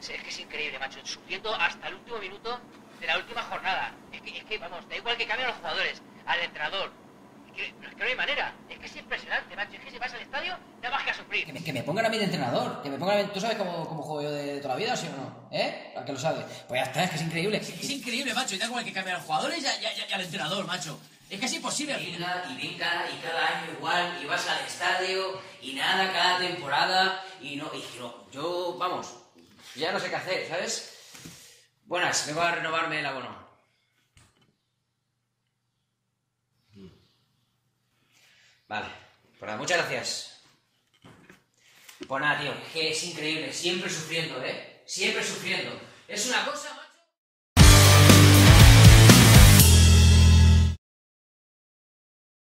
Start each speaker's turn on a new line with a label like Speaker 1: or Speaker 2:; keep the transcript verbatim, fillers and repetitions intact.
Speaker 1: Es, es que es increíble, macho. Sufriendo hasta el último minuto de la última jornada. Es que, es que vamos, da igual que cambien los jugadores, al entrenador. Es que, pero es que no hay manera. Es que es impresionante, macho. Es que si vas al estadio, nada más que a sufrir.
Speaker 2: Que me, que me pongan a mí de entrenador. Que me pongan a mí... ¿Tú sabes cómo, cómo juego yo de, de toda la vida, sí o no? ¿Eh? ¿A que lo sabes? Pues ya está, es que es increíble.
Speaker 3: Es, es increíble, macho. Y da igual que cambien a los jugadores y, a, y, a, y al entrenador, macho. Es que es imposible.
Speaker 4: Venga y venga, y cada año igual, y vas al estadio, y nada, cada temporada, y no, y no, yo, vamos, ya no sé qué hacer, ¿sabes? Buenas, vengo a renovarme el abono. Vale, pues nada, muchas gracias. Pues nada, tío, es que es increíble, siempre sufriendo, ¿eh? Siempre sufriendo. Es una cosa...